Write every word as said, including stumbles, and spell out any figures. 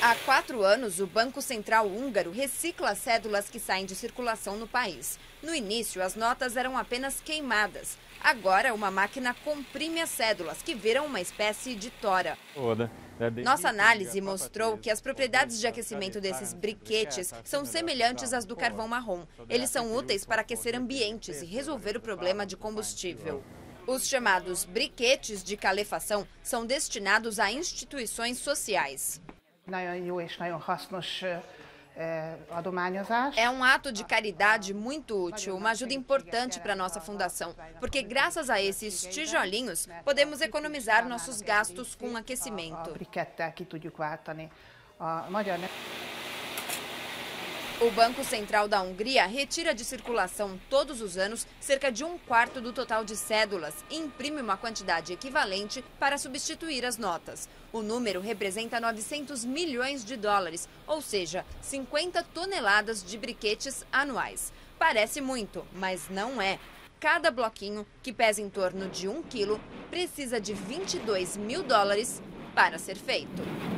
Há quatro anos, o Banco Central húngaro recicla as cédulas que saem de circulação no país. No início, as notas eram apenas queimadas. Agora, uma máquina comprime as cédulas, que viram uma espécie de tora. Nossa análise mostrou que as propriedades de aquecimento desses briquetes são semelhantes às do carvão marrom. Eles são úteis para aquecer ambientes e resolver o problema de combustível. Os chamados briquetes de calefação são destinados a instituições sociais. É um ato de caridade muito útil, uma ajuda importante para a nossa fundação, porque graças a esses tijolinhos podemos economizar nossos gastos com aquecimento. O Banco Central da Hungria retira de circulação todos os anos cerca de um quarto do total de cédulas e imprime uma quantidade equivalente para substituir as notas. O número representa novecentos milhões de dólares, ou seja, cinquenta toneladas de briquetes anuais. Parece muito, mas não é. Cada bloquinho, que pesa em torno de um quilo, precisa de vinte e dois mil dólares para ser feito.